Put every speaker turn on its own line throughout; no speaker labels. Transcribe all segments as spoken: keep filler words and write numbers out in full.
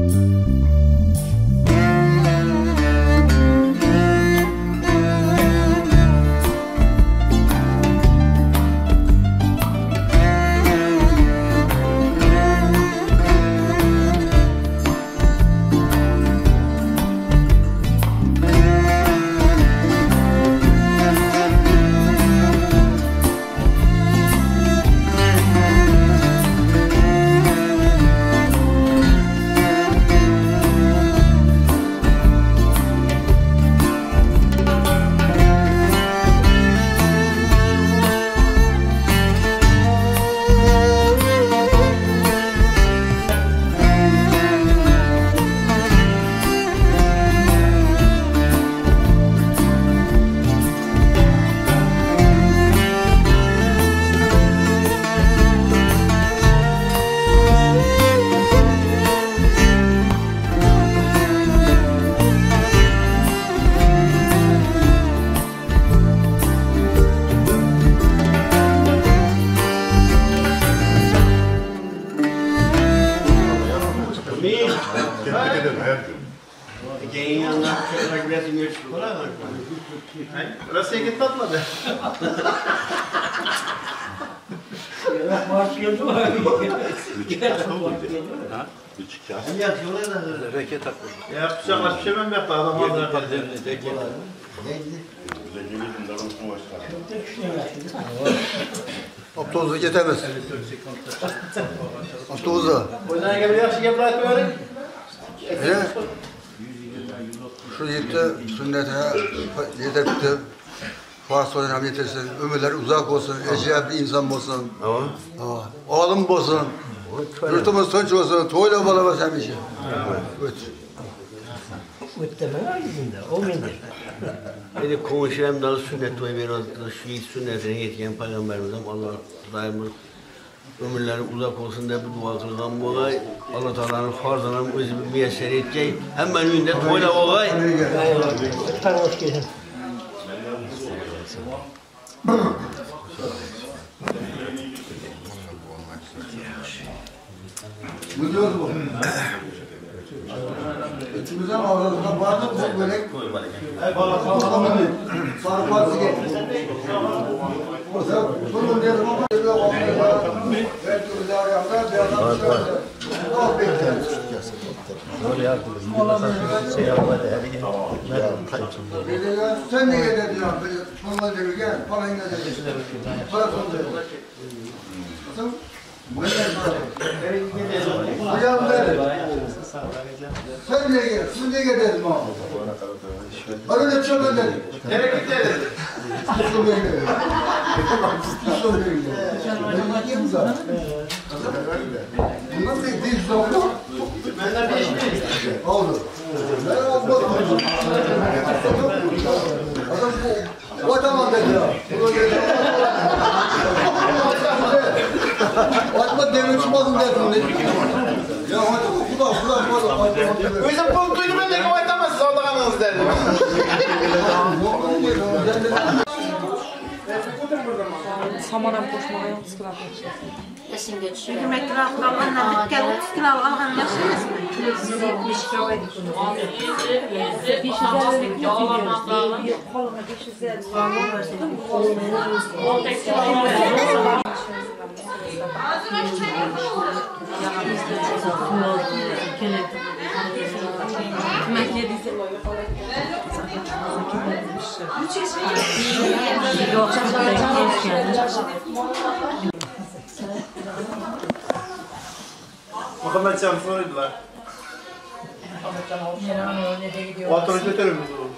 Det ser ikke patladı.
Üç kağıt mı buydu? Ha? Üç kağıt. Reket takıldı.
Yapacak başka şey mi yaptı adam?
Yedi padenli de geldi.
Avtobuza getemez. Avtobuza.
Oydan gibi yaxşı gaplar aytmayalım.
He? Şu yetti sünnete yeter bitti. Fars oynam yetersin. Ömürler uzak olsun. Eşyap bir insan olsun. Tamam. Oğlum olsun. Yurtumuz tunç olsun. Toyla balamaz hem işi. Evet.
Muhtemelen aydınında, o muydu?
Beni konuşayım da sünnet ve biraz şehit sünnetine yetken Peygamberimizden Allah daima ömürleri uzak olsun diye bir dua kılgan bu olay. Allah Teala'nın farzlarının özü bir müyesser edecek. Hemen önünde toyla olay.
Lütfen hoş geldin.
Bu diyor bu. İçimizden avradıktan vardı mı bu börek? Adamın sarı partisi getirdi. O zaman bunun dedim ama belki uzar yapar, bir adam çıkardı. O bekler.
Böyle yardım edin. Şey yapmadı. Her gün nereden tayyip.
Sen ne getirdin ya? Şunlar dedi gel, falan ne dedi? Para sonunda. Hocam dedi. Sen ne gel, siz ne getirdin abi? Arada çöpe dedi.
Nereye gitti dedi?
Kusur beni dedi. Kusur beni dedi. Ben gideyim zaten. Bundan bir diz oldu.
Benden değişmiyor.
Oldu. Ben almadım. Adam bu, o tamam dedi ya. Bunu dedi. Atma devrim çıkmadın dedim. Ya hadi bu da bu da bu da.
O yüzden koltuğunu ben de koytamazsınız Allah'ınız derdim.
Samanam koşmağa yok, sıkılar koşuyor.
Yaşın göçüyor. Yürümek kira alanlar dikkat otuz kira alan yaşayasın.
yetmiş kira edip bunu. Bir şeyler bir alamaz da. Koluna bir şeyler. O tek kira
Muhammed Can soruydular. O otoritörüm mü bu?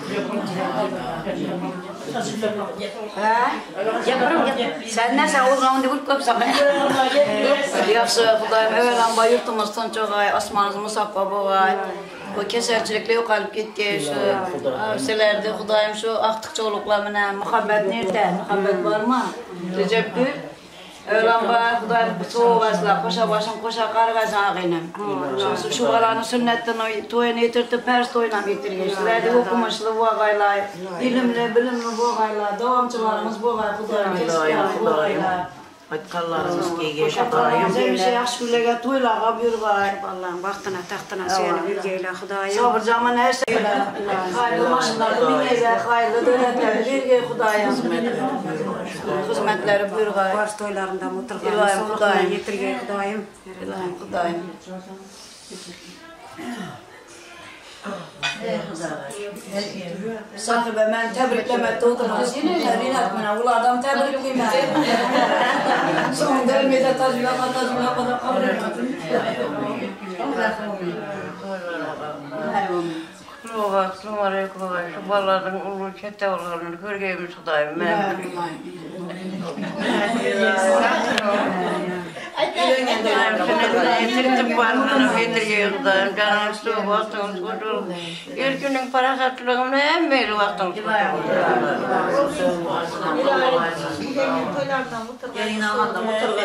Ha? Yaparım ya. Sen ne sen o zaman değil kopsam. Yaxşı Xudayım evvelen bayırtımızdan çok ay asmanımız musaffa boğay. O keserçilikle yok alıp gitti şu avselerde Xudayım şu aktıkçılıklarına muhabbet nerede? Muhabbet var mı? Recep Gül. Öğlen var Xudayım soğuk asla koşa başım koşa kargazan ağıyım. Şu şu kalanı sünnetten toyunu yitirdi pers toyuna bitirgeçlerdi okumuşlu bu ağaylar. İlimli bilimli bu ağaylar. Devamçılarımız bu ağay Xudayım kesken bu ağaylar.
Aytqanlarımız keyge
Xudayım bir şey yaxşı gülega toylağa bir ağay.
Allah'ın vaxtına taxtına seni bilgeyle Xudayım.
Sabır zaman her şeyle. Hayırlı maşınları mineyle, hayırlı dönetleri birge Xudayım. Hizmetleri bir ağay.
Vars toylarında mutlaka
İlahim
mutlaka
Xudayım.
getirge Xudayım.
İlahim Xudayım. Sahibe ben tebriklemekte oturmaz. Yine her inatmına ulu adam tebrikliyim. Son dermede tacülama tacülama da kabul etmedim.
Kuluğa, kuluğa, kuluğa, şu balların ulu çete olanları görgeyimiz Xudayım ben. Yetirdim varlığını yetirgeyi Xudayım, canım su, vaktım tutul. Ülkünün parakatlığını hem beri vaktım tutul.
Gelin amanla mutlaka.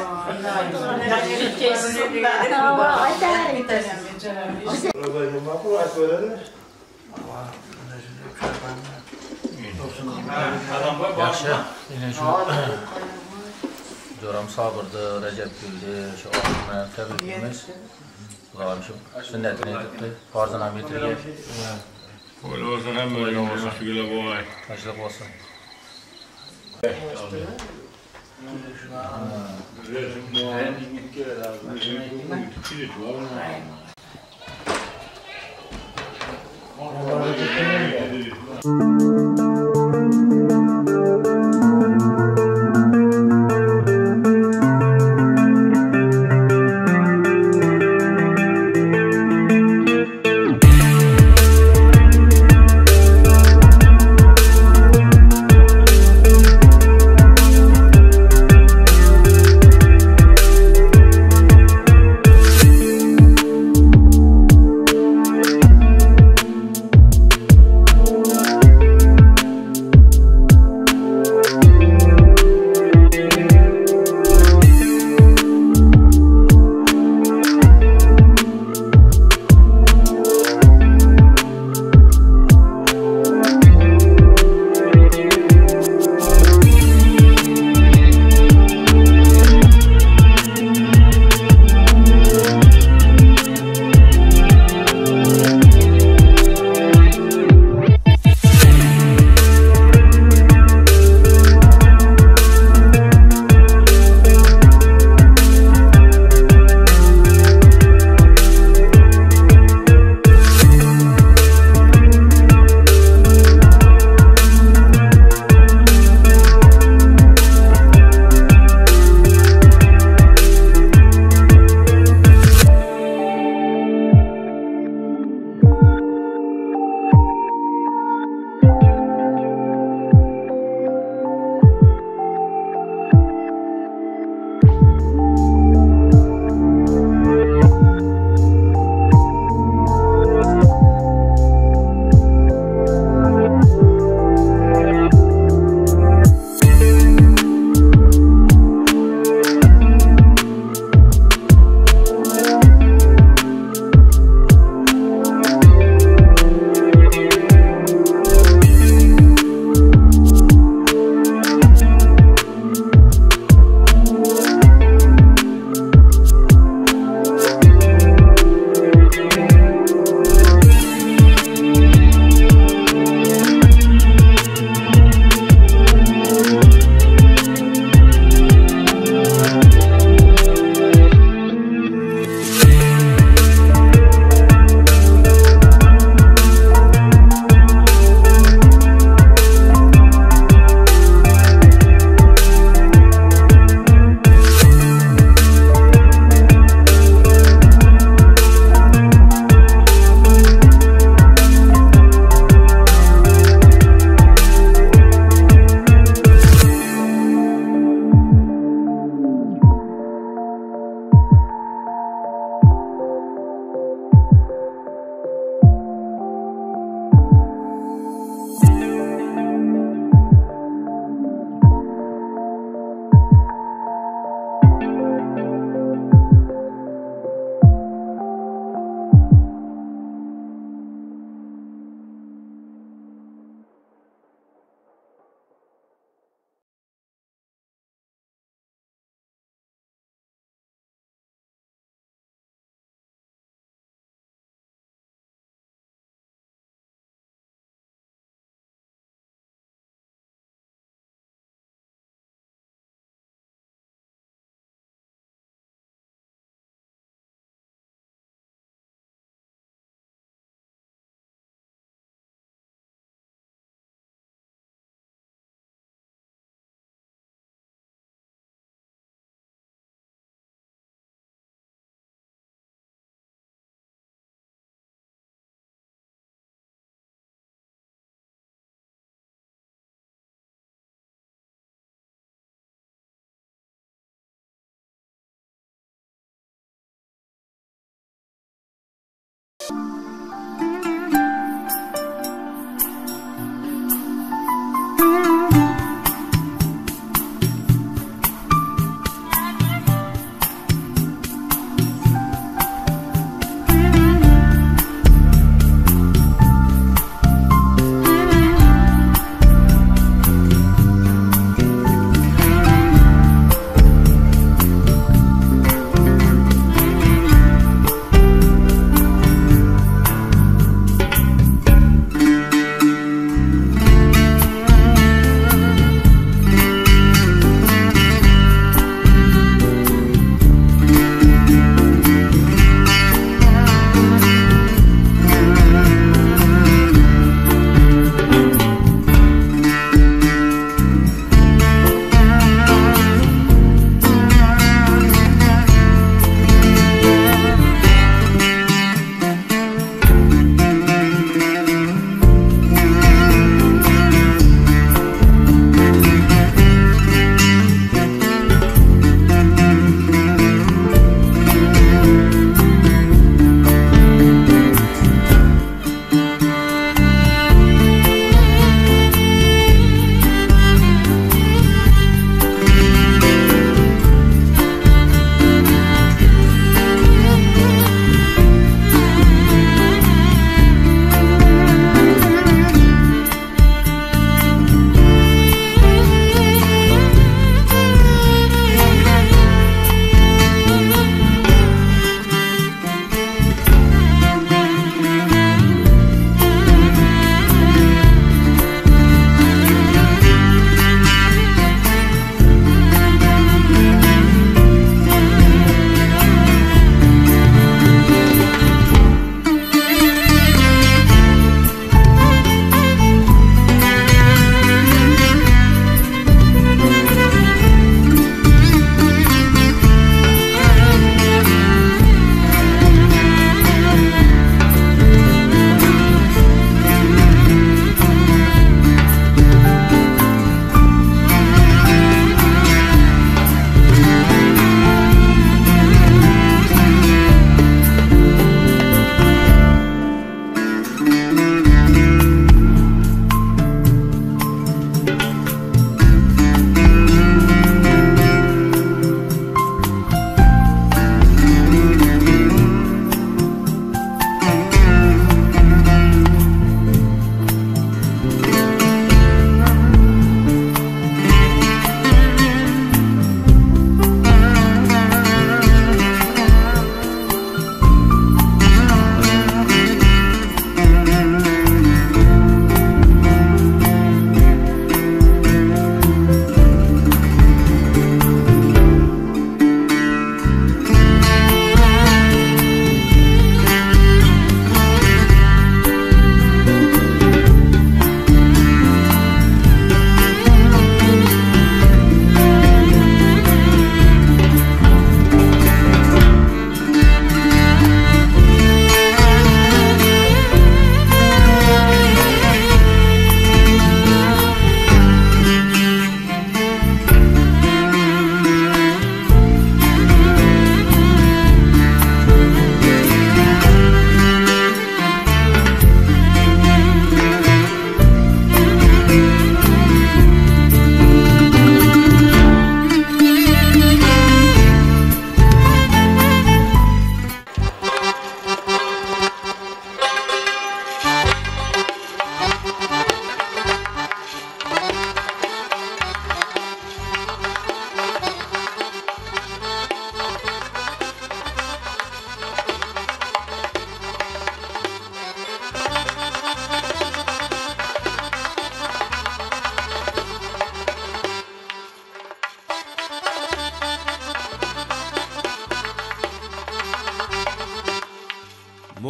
Arabayı makul ay söyledin.
Yaxşı. Yine şu Coram Sabır'dı, Recep Gül'dü, şu Ahmet tebrikimiz. Ulan şu sünnetini yedirdi, farzına bitirge.
Öyle olsun hem öyle olsun şükürler bu ay.
Taşlık olsun.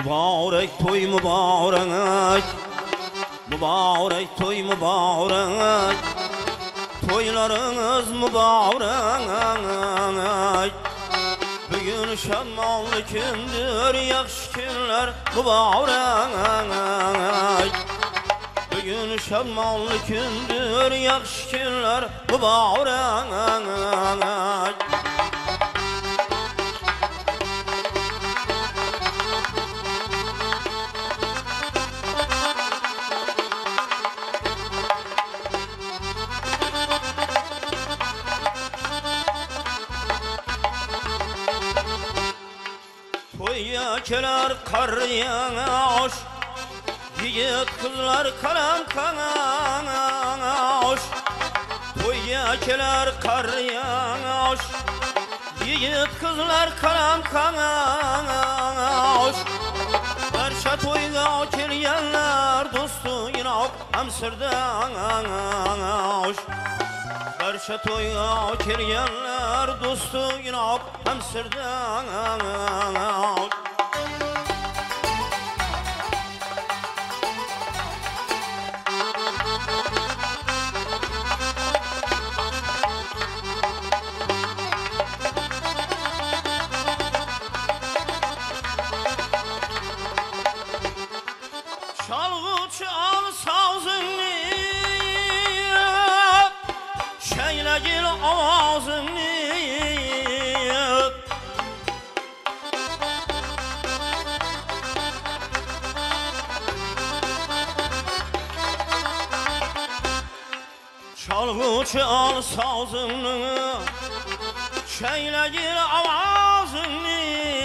Mübarek toy mübarek, mübarek toy mübarek, toylarınız mübarek. Bugün şanlı gündür, yaxşı günler mübarek. Bugün şanlı gündür, yaxşı günler mübarek. Toyyakeler kar yağış, yiğit kızlar karam kanaş. Toyyakeler kar yağış, yiğit kızlar karam kanaş. Barşa toyga kelgenler dostu yinok hamsirdaş. Barşa toyga kelgenler dostu yinok hamsirdaş. Çalgıç al sazını, şeyle gel avazını. Çalgıç al sazını, şeyle gel avazını.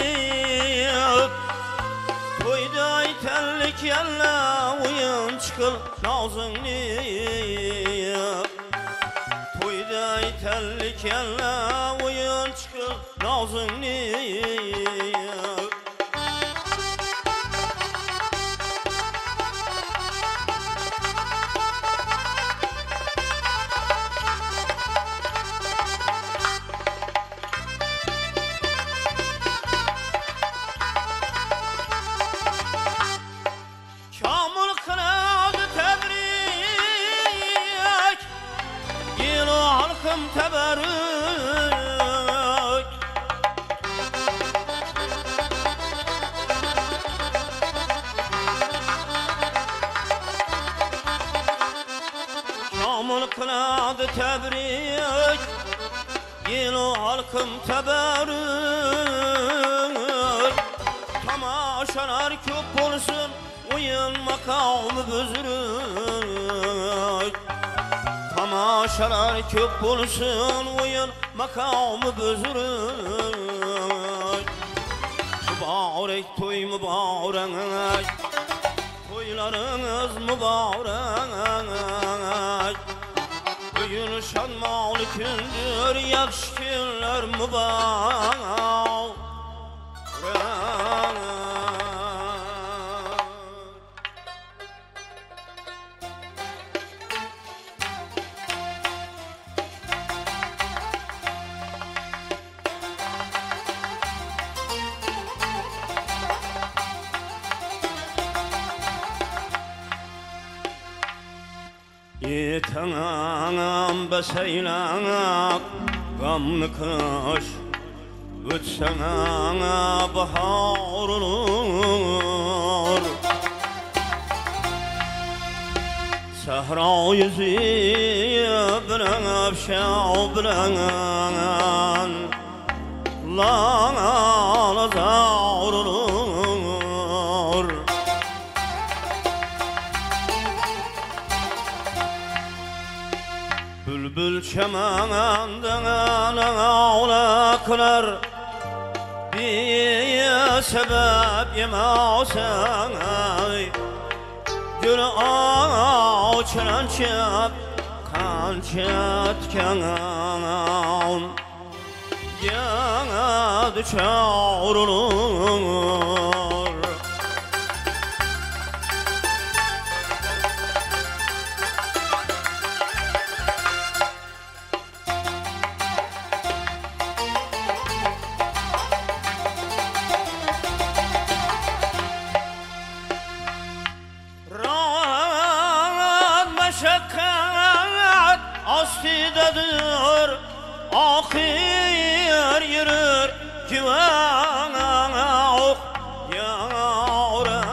Toyda itellik yalla uyun çıkıl nazını. Toyda itellik yalla uyun çıkıl nazını. Teberrük Kamil kınadı tebrik, yelu halkım teberrük. Tamaşalar köp olsun, oyun makamı büzürük. Tamaşalar köp olsun, oyun makamı büzürük. Mübarek toy mübarek, toylarınız mübarek. Bugün şanmalı gündür, yaxşı günler mübarek. Yetanam beseylanak gamlı kış, ötsana bahar olur. Sahra yüzü bilen afşa bilen lana zar olur. Bülbül çemenden ağlaklar, bir sebep yemezsen gül ağaçlan çep kançetken yana düşer olur. meşakkat astidadır Ahir yürür güven ok yağra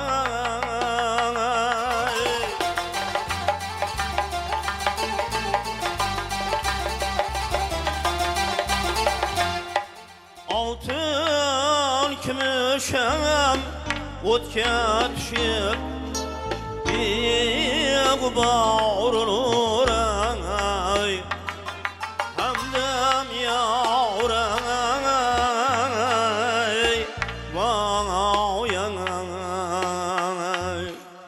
Altın kümüşem o'tga tushib bir bağırılır ay hamdam yavrum ay vay ay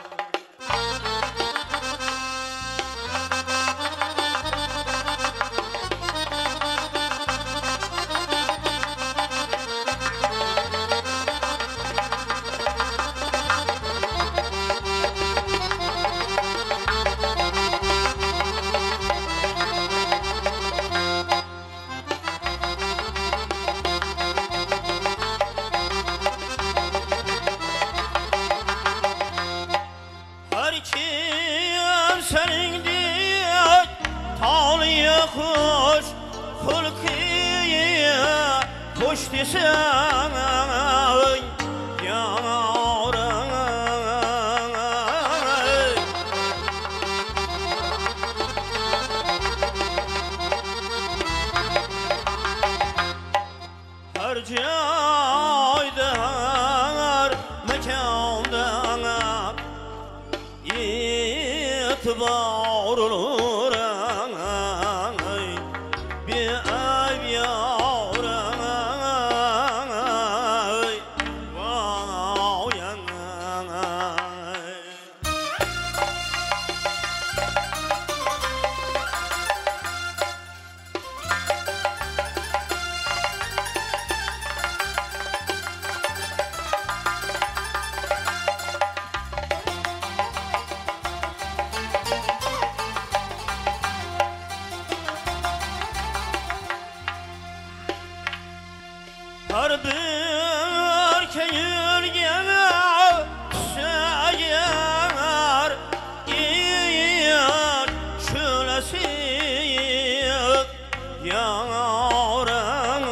Her kim seningdek taliye hoş Hulkiye hoş desen yavrum Her joyda her mekanda itibar olur ay bir ay yavrum ay vay ay Her bir keyilgene seyer iyiyet şölesi yavrum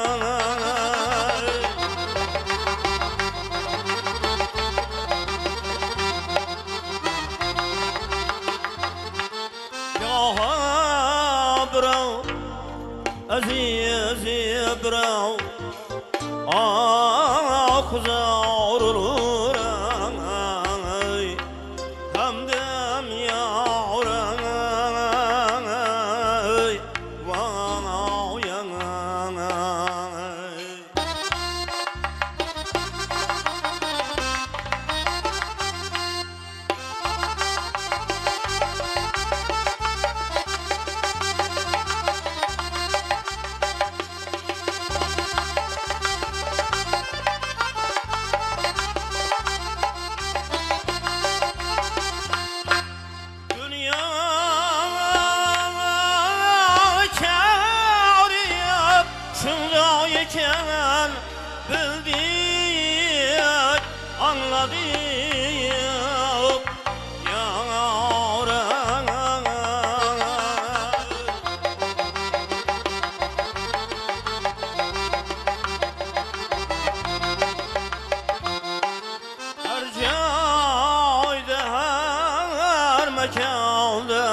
Ya bravo aziz bravo Ah kuzarulur ay hamdam yavrum ay vay ay Dünya kâriyat şunda iken bildik anladık yavrum Her joyda her mekanda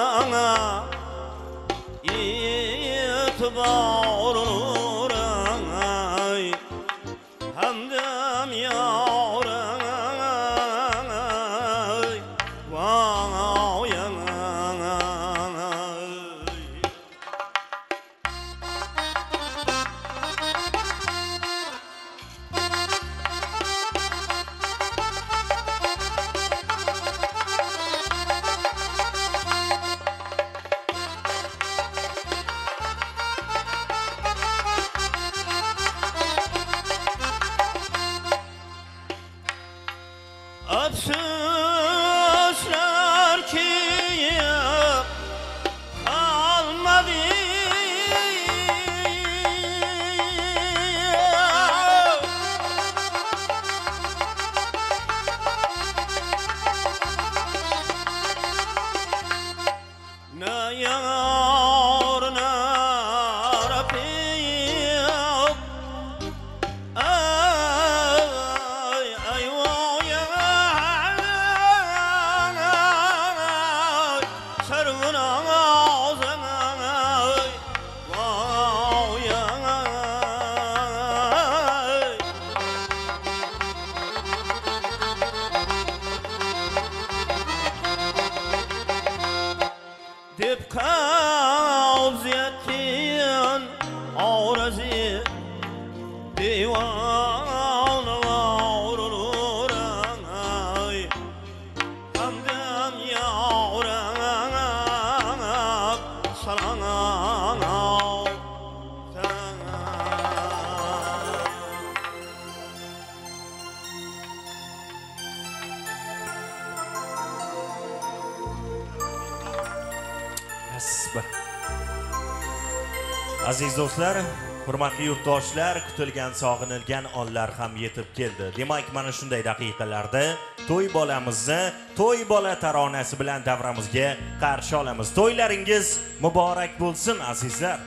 itibar olur ay hamdam yavrum ay vay ay Aziz do'stlar, hurmatli yurtdoshlar, kutilgan sog'inilgan onlar ham yetib keldi. Demak, mana shunday daqiqalarda to'y bolamizni to'y bola taronasi bilan davramizga qarshi olamiz. To'ylaringiz muborak bo'lsin, azizlar.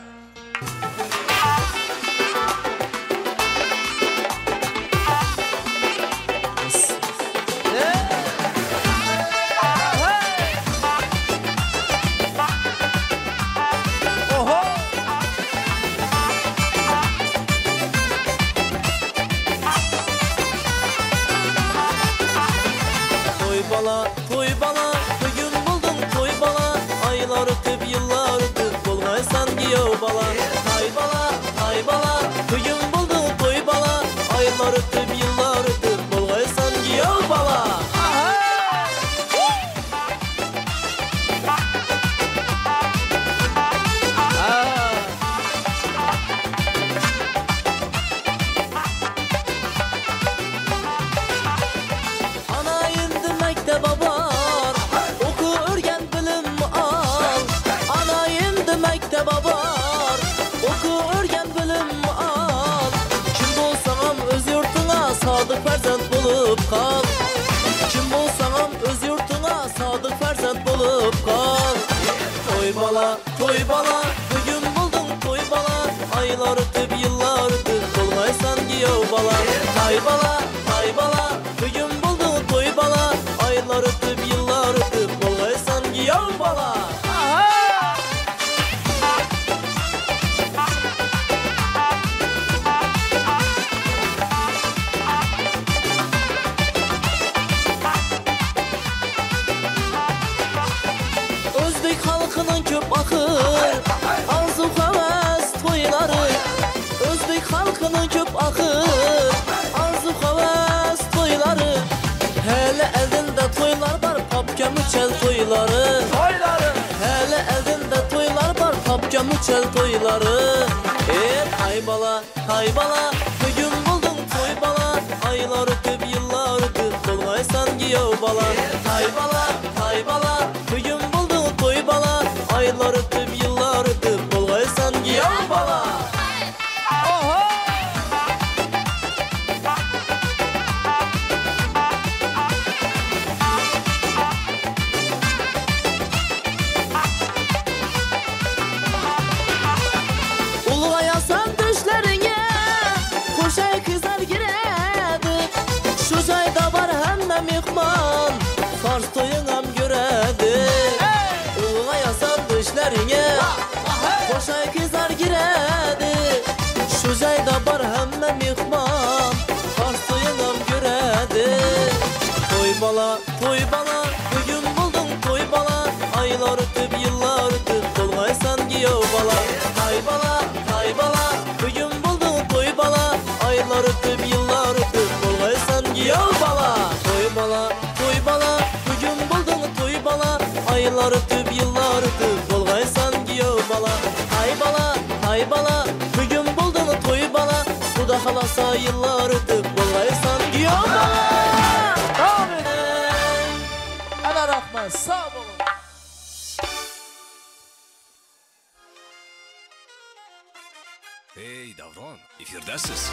Hey Davron, efirdasiz.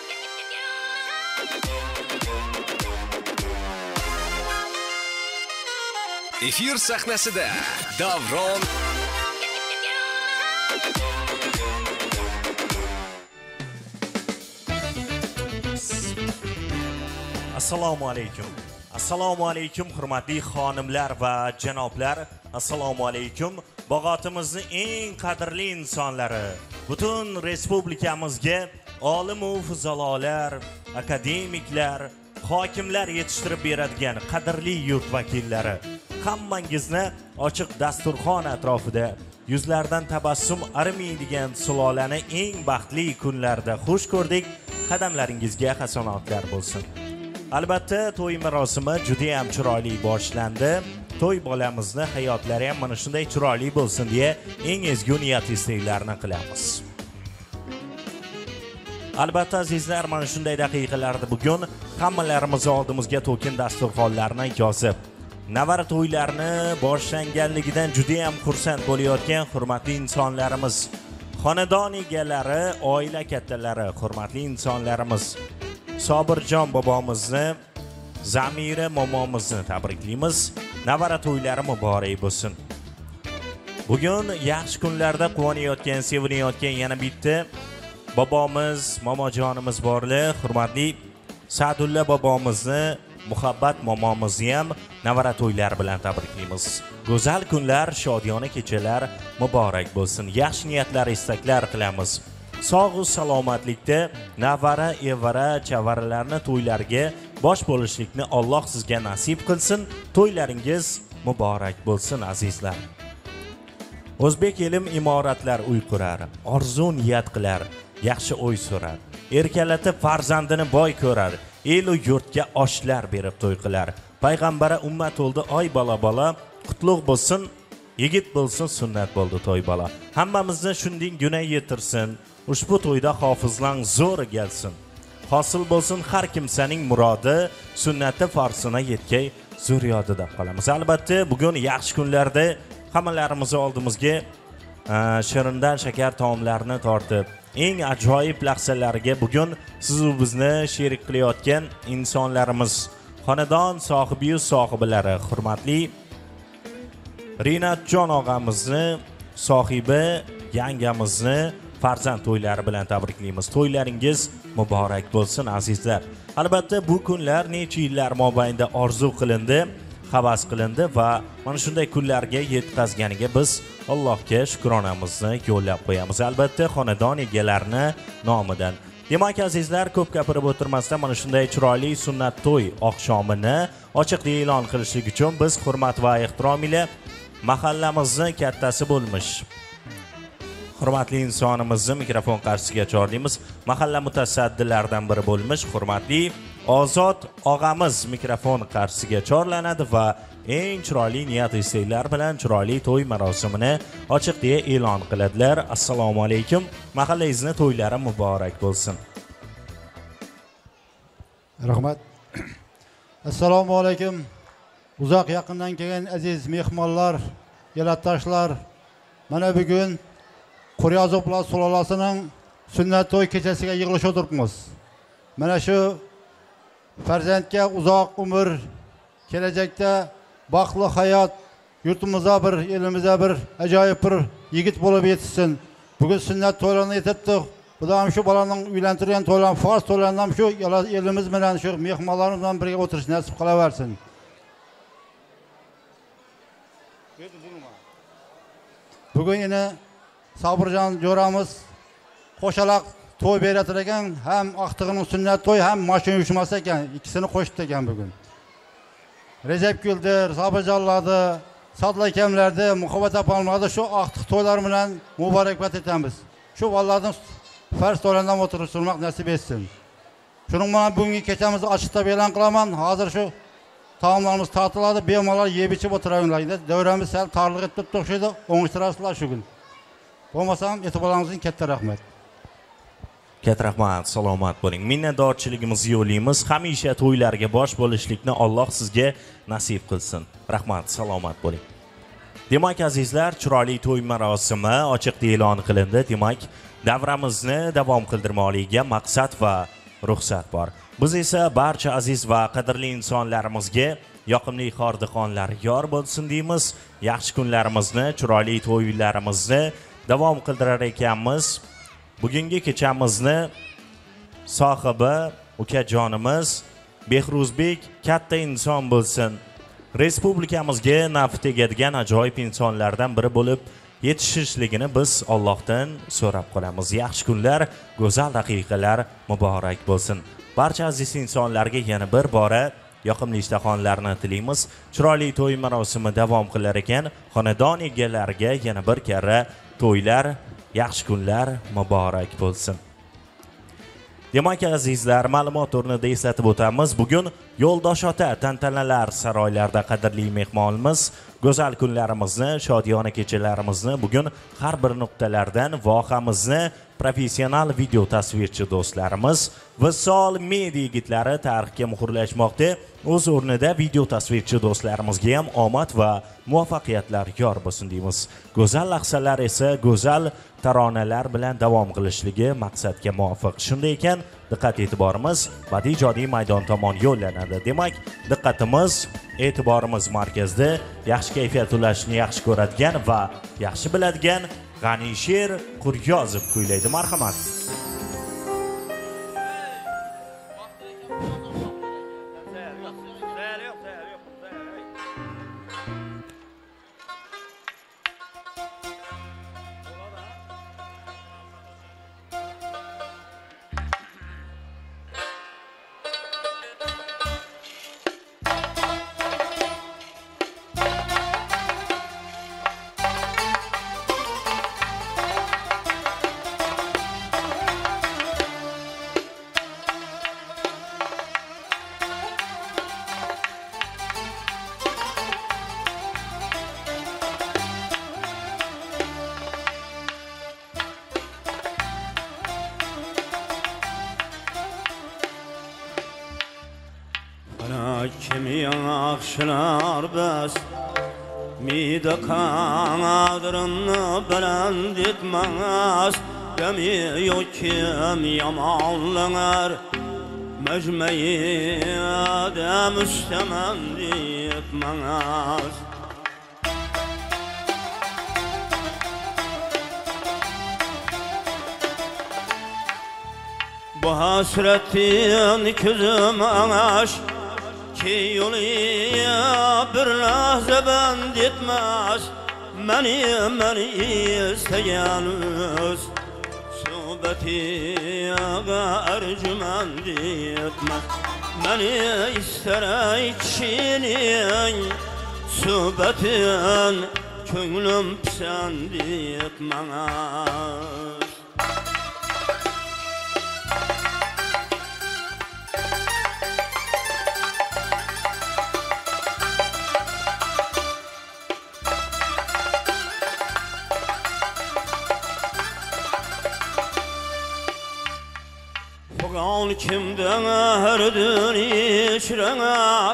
Efir sahnasida Davron
Assalomu alaykum. Assalomu alaykum hurmatli xonimlar va janoblar. Assalomu alaykum bog'otimizning eng qadrli insonlari. Butun respublikamizga olim va fuzolar, akademiklar, hokimlar yetishtirib beradigan qadrli yurt vakillari. Hammangizni ochiq dasturxon atrofida yuzlardan tabassum arimaydigan sulolani eng baxtli kunlarda xush ko'rdik. Qadamlaringizga hasonatlar bo'lsin. Albatta to'y marosimi juda ham chiroyli boshlandi. To'y bolamizni hayotlari ham mana shunday chiroyli bo'lsin deya eng ezgu niyat istaklarni qilamiz. Albatta azizlar, mana shunday daqiqalarda bugun hammalarimiz oldimizga to'kin dasturxonlarni yozib, navara to'ylarni boshlanganligidan juda ham xursand bo'layotgan hurmatli insonlarimiz, xonadon egalari, oila kattalari, hurmatli insonlarimiz, Sobirjon bobomizni, Zamira momomizni tabriklaymiz. Navara to'ylari muborak bo'lsin. Bugun yaxshi kunlarda quvonayotgan, sevinayotgan yana bitta bobomiz, momojonimiz borlar. Hurmatli Sa'dulla bobomizni, Muhabbat momomizni ham navara to'ylari bilan tabriklaymiz. Go'zal kunlar, shodiyona kechalar muborak bo'lsin. Yaxshi niyatlar, istaklar qilamiz. Sog'u salomatlikda navara, evara, chavaralarni to'ylarga bosh bo'lishlikni Alloh sizga nasib qilsin. To'ylaringiz muborak bo'lsin azizlar. O'zbek elim imoratlar uy qurar, orzu niyat qilar, yaxshi o'y so'rar. Erkalatib farzandini boy ko'rar, el u yurtga oshlar berib to'y qilar. Payg'ambara ummat bo'ldi oy bola bola, qutlug' bo'lsin, yigit bo'lsin, sunnat bo'ldi to'y bola. Hammamizni shunday guna yetirsin. Ushbu to'yda hofizlang zo'r gelsin. Hosil bo'lsin har kimsaning murodi, sunnati farsina yetkay zuriyodi deb qolamiz. Albatta bugun yaxshi kunlarda hammalarimiz oldimizga shirindan shakar taomlarni tortib, eng ajoyib lahzalarga bugun siz u bizni sherik qilayotgan insonlarimiz, xonadon sohibi va sohibalari, hurmatli Rinatjon og'amizni, sohibi yangamizni farzand to'ylari bilan tabriklaymiz. To'ylaringiz muborak bo'lsin azizlar. Albatta bu kunlar necha yillar mobaynida orzu qilindi, havas qilindi va mana shunday kunlarga yetkazganiga biz Allohga shukronamizni yo'llab qo'yamiz. Albatta xonadon egalarining nomidan. Demak azizlar, ko'p gapirib o'tirmasdan mana shunday chiroyli sunnat to'y oqshomini ochiqda e'lon qilishlik uchun biz hurmat va ehtirom ila mahallamizni kattasi bo'lmish hurmatli insonimizni mikrofon qarshisiga chorlaymiz. Mahalla mutasaddilaridan biri bo'lmish hurmatli Ozod og'amiz mikrofon qarshisiga chorlanadi va eng chiroyli niyat istaklar bilan chiroyli to'y marosimini ochiq deya e'lon qiladilar. Assalomu alaykum. Mahallangizni to'ylari muborak bo'lsin.
Rahmat. Assalomu alaykum. Uzoq yaqindan kelgan aziz mehmonlar, yalattashlar. Mana bugun Qo'ryozovlar sulolasining sunnat to'y kechasiga yig'ilib o'tiribmiz. Mana shu farzandga uzoq umr, kelajakda baxtli hayot, yurtimizda bir, elimizda bir ajoyib bir yigit bo'lib yetishsin. Bugun sunnat to'ylarini yetibdik. Bu da ham shu bolaning uylantirgan to'ylan, farz to'ylarini ham shu elimiz bilan, shu mehmonlarimiz bilan birga o'tirish nasib qilaversin. Bugun yana Sobirjon jo'ramiz qo'shaloq to'y beratar ekan, ham aqtig'ining sunnat to'y, ham mashina uyushmasi ekan, ikkisini qo'shdi ekan bugun. Recep Güldir, Sobirjonlarni, Sodla akamlarni, Muhabbat opamlarni shu aqtig' to'ylar bilan muborakbat etamiz. Shu bolalarning farz to'ylaridan o'tirib surmoq nasib etsin. Shuning bilan bugungi kechamizni ochiqda e'lon qilaman. Hozir shu taomlarimiz tortiladi, bemalol yeb ichib o'tiravinglar. Davramiz sal torliq etib to'xshaydi, o'ngishtirasizlar shu kun. Bo'lmasam e'tiboringizga katta rahmat.
Katta rahmat, salomat bo'ling. Minnatdorchiligimizni yo'llaymiz. Hamisha to'ylarga bosh bo'lishlikni Alloh sizga nasib qilsin. Rahmat, salomat bo'ling. Demak azizlar, chiroyli to'y marosimi ochiqda e'lon qilindi. Demak, davramizni davom qildirmoqligiga maqsad va ruxsat bor. Biz esa barcha aziz va qadrli insonlarimizga yoqimli xordixonlar yor bo'lsin deymiz. Yaxshi kunlarimizni, chiroyli to'ylarimizni davom qildirar ekanmiz. Bugungi kechamizni sohibi ukajonimiz Behruzbek katta inson bo'lsin. Respublikamizga nafi tegadigan ajoyib insonlardan biri bo'lib yetishishligini biz Allohdan so'rab qolamiz. Yaxshi kunlar, go'zal daqiqalar muborak bo'lsin. Barcha aziz insonlarga yana bir bora yoqimli ishtaxonlarni tilaymiz. Chiroyli to'y marosimi davom qilar ekan. Xonadon egalariga yana bir karra to'ylar, yaxshi kunlar muborak bo'lsin. Demak azizlar, ma'lumot o'rnida eslatib o'tamiz. Bugun Yo'ldosh ota tantanalar saroylarda qadrli mehmonimiz go'zal kunlarimizni, shodiyona kechalarimizni bugun har bir nuqtalardan vohamizni professional video tasvirchi do'stlarimiz Visol media yigitlari tarixga muhrlashmoqda. O'z o'rnida video tasvirchi do'stlarimizga ham omad va muvaffaqiyatlar yor bo'lsin deymiz. Go'zal lahzalar esa go'zal taronalar bilan davom qilishligi maqsadga muvofiq. Shunday ekan, diqqat e'tiborimiz badiiy ijodiy maydon tomon yo'llanadi. Demak, diqqatimiz, e'tiborimiz markazda yaxshi kayfiyat ulashni yaxshi ko'radigan va yaxshi biladigan G'anisher Quryozov kuylaydi. Marhamat.
Kim yaxshilar biz mide qadrini bilan etmaz demi yok kim yamonlar mecmeyi adam üstemen etmez. Bu hasretin küzüm aş ki yoluya bir lahze bend etmez. Meni meni isteyenüz sohbeti ercüment etmez. Meni isterey kişinin sohbetin köngülüm pisend etmez. Fugan kimden herdün içrene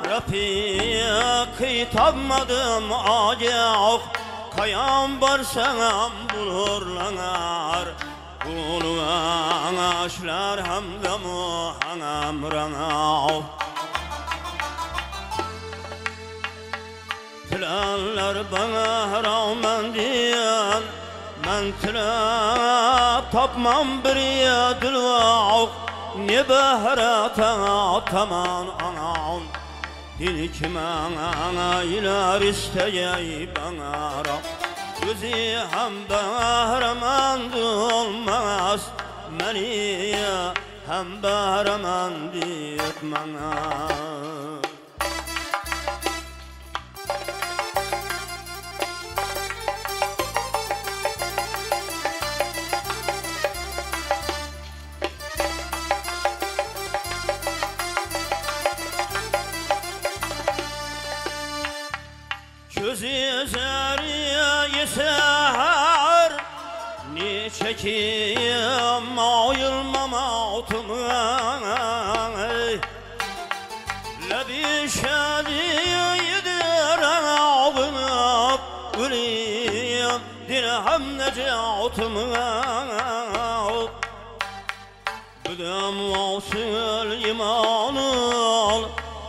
Rafiqi tapmadım acak Kayam barsanam bulurlanar Buluğan aşlar hamda muhanam rana Tilanlar bana rağmen diyen Men tilab tapmam bir yedil vaq Ne behrata taman anam Dil kime iler isteyey bana Gözü hem behremend olmaz Meni hem behremend etmez. Gözü zeriye seher Ni çekiyim ayılmam altımı Lebi şadiye yediren ağınıp Üliyim dirhem necatımı Büdüm vasıl imanıl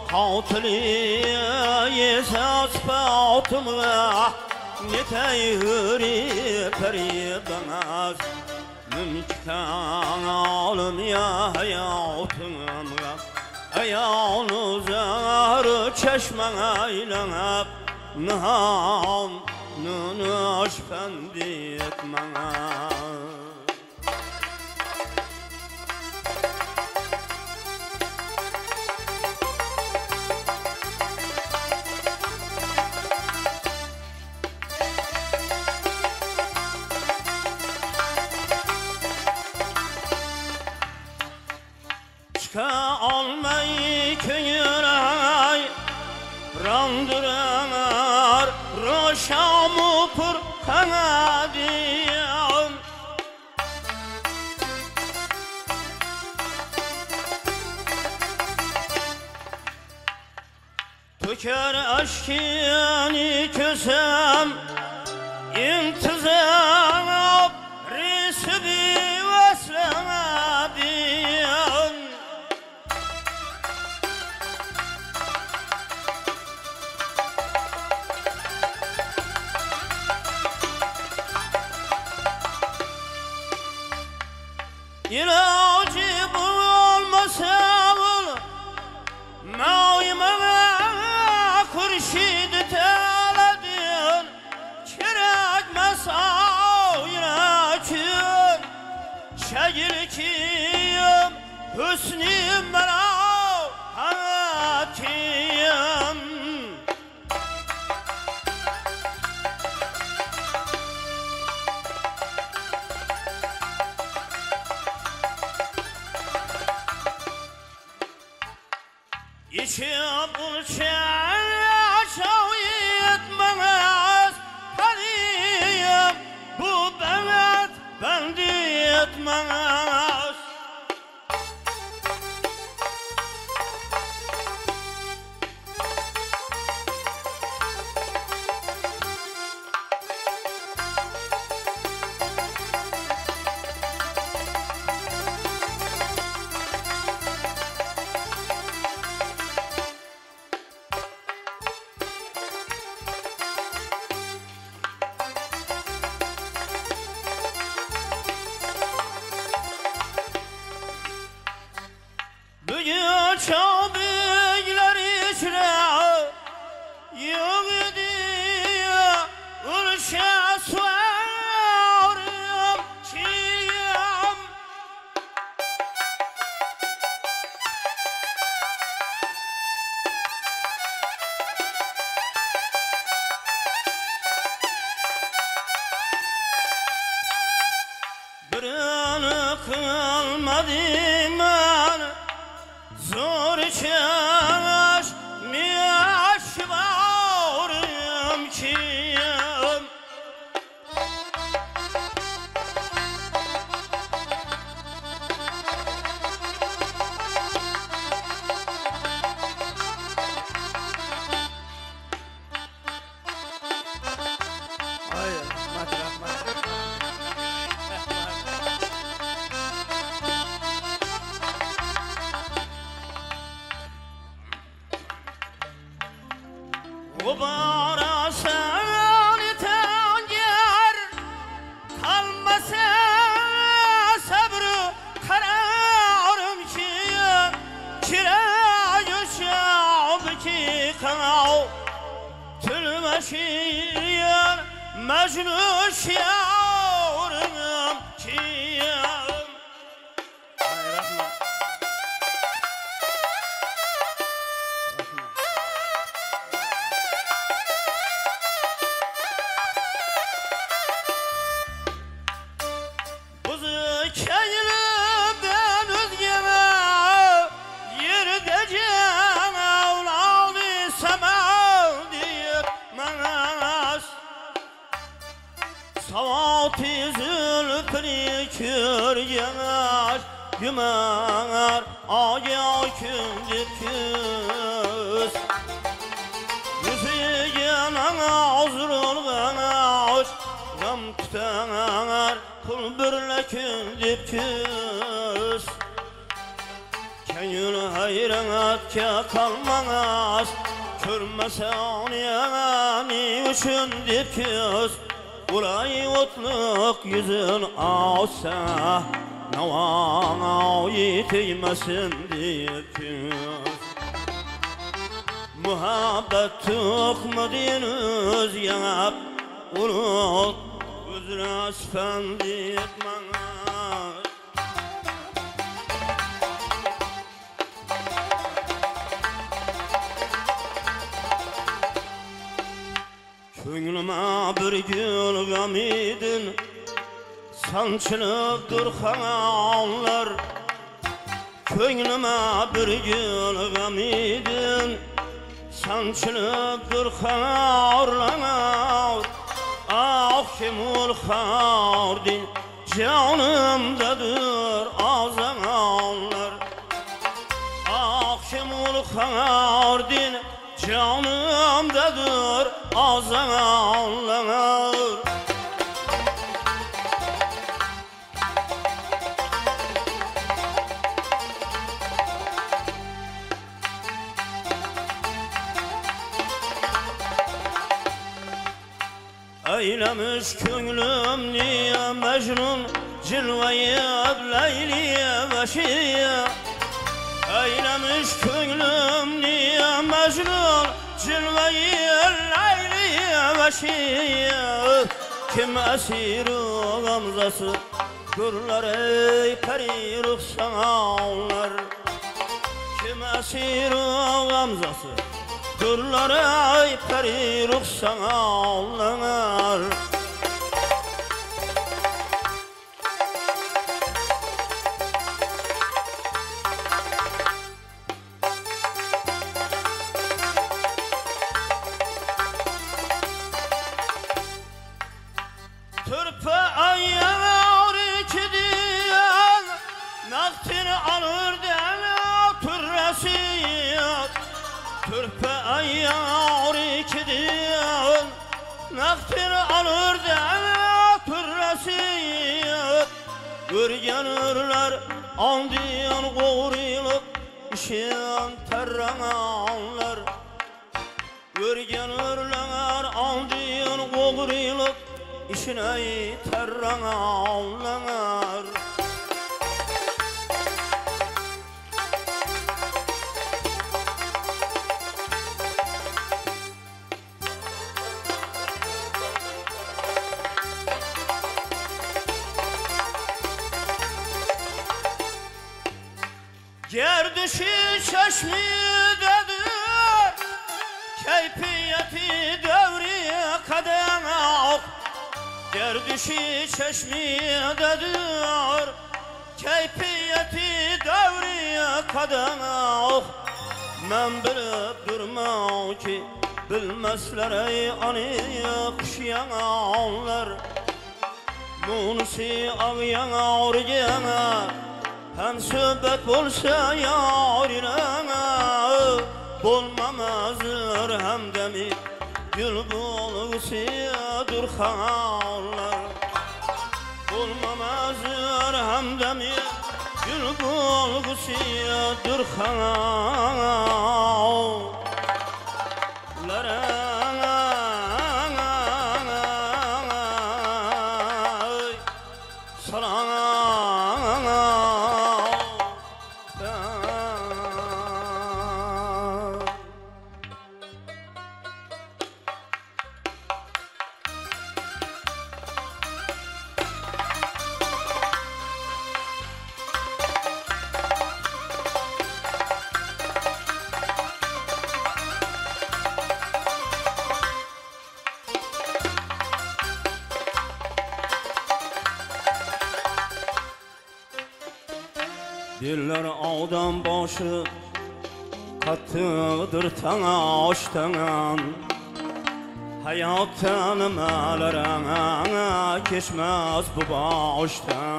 Katiliye esas batımı Neteyhuri peribemez Mümkün alım ya hayatımı Beyan uzar çeşmen aylanıp Nıhan nınış fendi etmene Çıka almayı köyüray Randıranar roşamı pır kanadiyan Töker aşkini kösem İntizam Risibi veslemadiyan İlacı bulmasa bul Mağimeme kurşidi teledin Kirekmez ağyraçın Şegirkiyim Hüsnüm ben ağatiyim İçi bulçaya şav yetmez Kadiyim bu benet bendi yetmez Bugün çok büyükler içine Yok diye Urşa suarım çiğim Birini kılmadım ben Zor çalış miyaş varım kim Hayır, matrak matrak Gubara seni tenger Kalmasa sabrı kararım ki Kire yuşab ki kanav Tülmeşiyen mecnun şiarım ki Keylimden özgeme Yerdeceğim evladı semal deyip menas Savati zülfünü kürgener Gümer aya kündür küs Yüzü gelen azrılgan aş Gam tütener Kul birle kündür küs Keyül hayranatke kalmanas Körmesen yani üçündür küs Burayı otluk yüzün ağsa Navana yeteymesin diye küs muhabbet tukmadınız yanap unut gözüne süfendi etmez. Köngülüme bir gül gam idin sançılıp durkanlar. Köngülüme bir gül gam idin sançılıp durkanlar. Ah kimul hardi canımdadır azanlar. Ah kimul hardi canımdadır azanlar. Eylemiş könlüm niye Mecnun cilveyip Leyli'ye veşiye. Eylemiş könlüm niye Mecnun cilveyip Leyli'ye veşiye. Kim esir-i gamzası gürler ey peri ruhsanlar. Kim esir-i gamzası gürler ey peri ruhsanlar. Türpe ayağır ikidiyen naktini alır deme türresiyet. Türpe ayağır ikidiyen naktini alır deme türresiyet. Görgenirler andiyen qoğrılıp işin terrananlar. Görgenirler andiyen qoğrılıp işine terrananlar. Gerdişi çeşmidedir keyfiyeti devriye kadem. Gerdişi çeşmidedir keyfiyeti devriye kadem. Men bilip durmam ki bilmezler ey anı kuşyanlar. Munisi ağyan ağrıyana hem söhbet bolsa yarine. Bulmamazdır hem demi gül bulgusu durkanlar. Bulmamazdır hem demi gül bulgusu durkanlar. Diller adam başı kattıdır tana açtan. Hayattan emelerine geçmez bu baştan.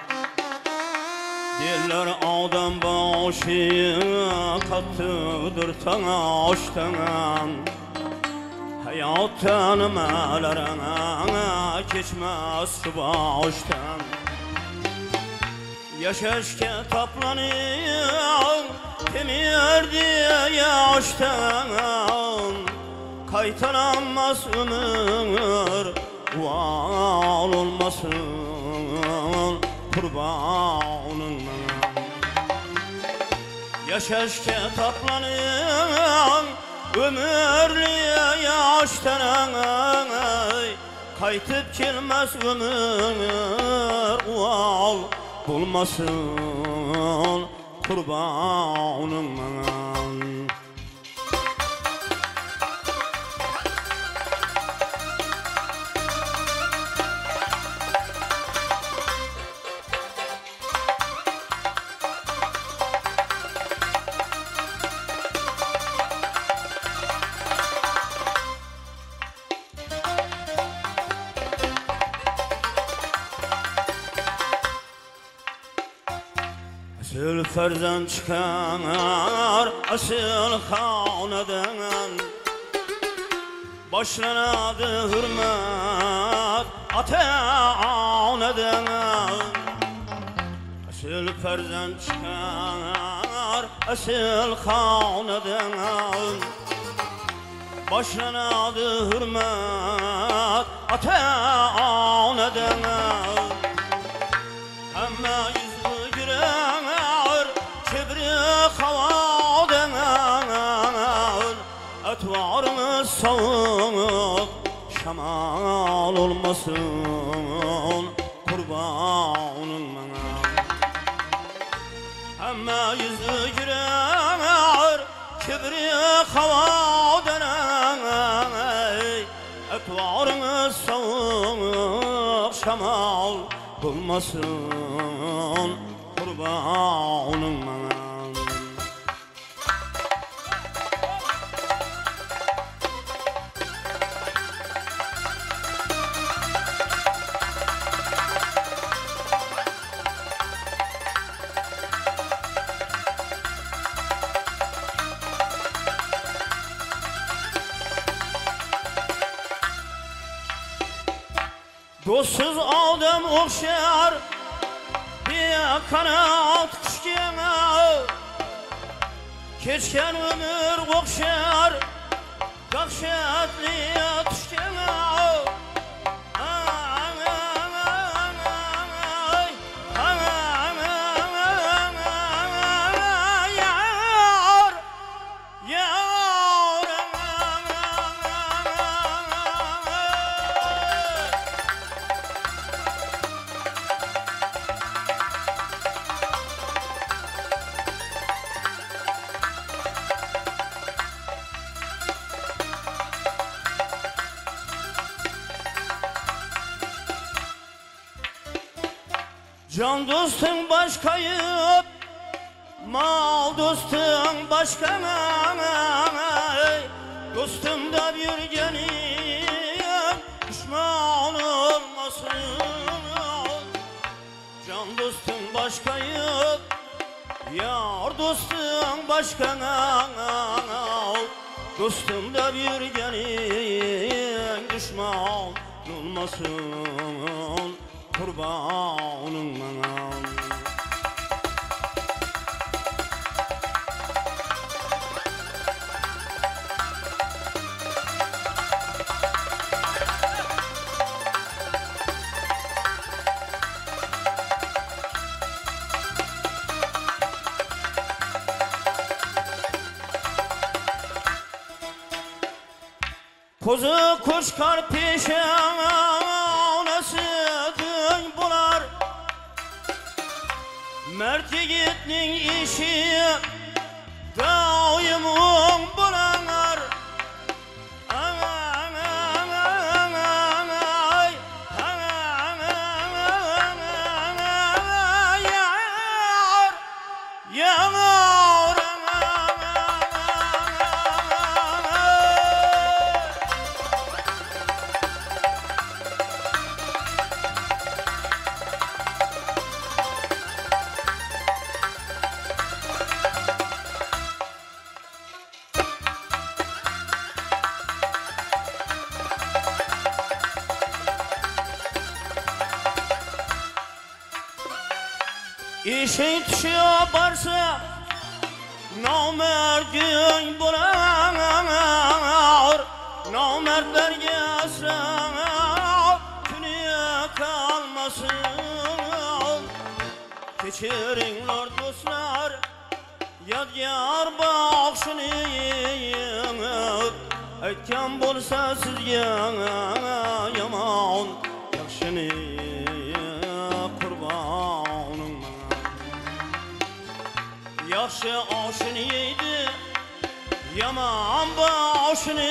Diller adam başı kattıdır tana açtan. Hayattan emelerine geçmez bu baştan. Yaşaşke taplanıyor demir diye yaştan. Kaytaranmaz ömür var olmasın kurbanın. Yaşaşke taplanıyor ömürlü yaştan kaytıp kelmez ömür ual bulmasın kurbanım Asıl ferzan çıkar, asıl hanadan başlanadı hürmet ata-anadan. Asıl ferzan çıkar, asıl hanadan başlanadı hürmet ata-anadan. Ama yüzü girer kibri havadan etvarını soğuk şamal olmasın kurbanın bana. Ama yüzü girer kibri havadan etvarını soğuk şamal bulmasın kurbanın bana. Dostsuz adam okşar bir kanat kuşkena keçken ömür okşar dahşetli tuşkena. Can dostun başkayıp, mal dostun başka. Dostum da bir gelin, düşman olmasın. Can dostun başkayıp, yar dostun başka. Dostum da bir gelin, düşman olmasın kurbanın bana. Kuzu kuşkar peşanasıdın bular, mert yiğitnin işi daimum bulanlar. İşin düşüyor varsa namerdin bular, namertler gelse dünya kalmasın. Geçirinler dostlar, Yadgar baxşını aytgan bo'lsa sizga yomon yaxshini qurbonim yaxshi oshini yeydi yomon boshini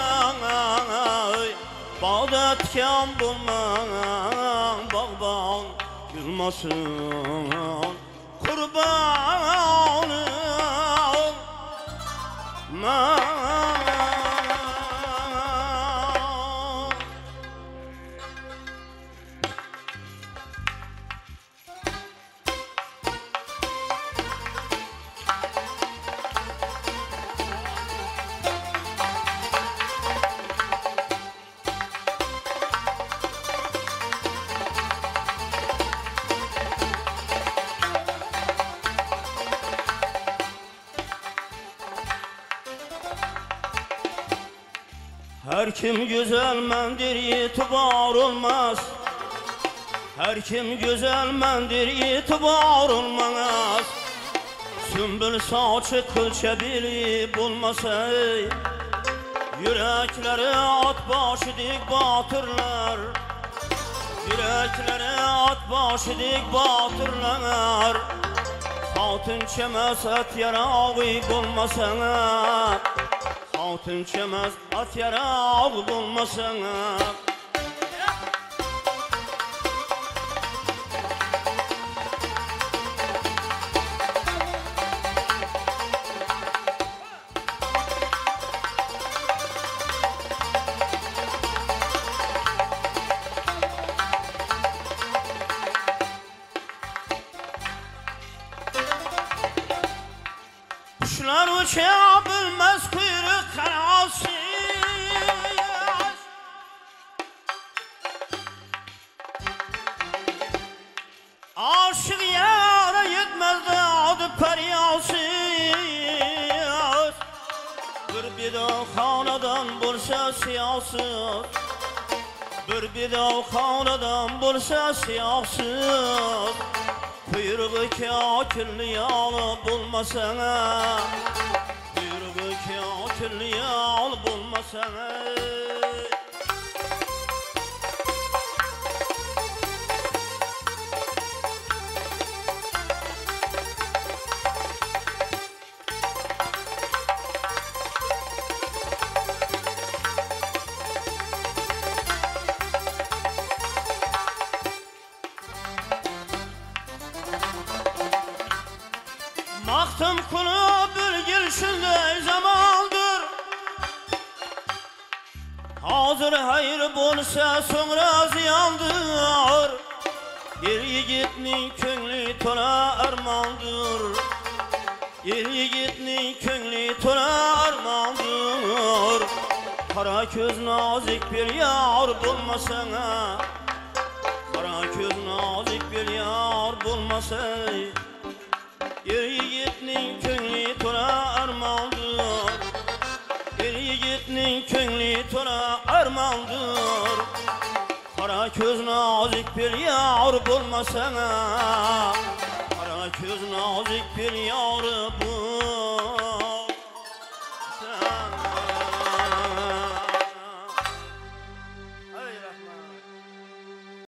bog'da tikan bo'lmang bog'bon yurmasin qurbonim Her kim güzelmendir itibar olmaz. Her kim güzelmendir itibar olmaz. Sümbül saçı kılça biri bulmasa yürekleri at başı dik batırlar. Yürekleri at başı dik batırlar. Hatun çemez et yarağı bulmasana. Hatun çemez at yarağı bulmasana. Kuşlar uçabilmez kuyruk kanalsız. Aşık yara yetmez de adı periyasız. Bir bidav hanadan bulsa siyasız. Bir bidav hanadan bulsa siyasız. Kuyruğu kâkilli yağlı bulmasana. Kuyruğu kâkilli yağlı bulmasana. Baktım kulu bir yıl şunday zamandır. Hazır hayır bulsa sonra ziyandır. Bir yigitnin köngli tola armandır. Bir yigitnin köngli tola armandır. Kara göz nazik bir yar bulmasana. Kara göz nazik bir yar bulmasana. Bir yigitnin köngli tola armandır. Bir yigitnin köngli tola armandır. Kara göz nazik bir yar bulmasana. Kara göz nazik bir yar bulmasana.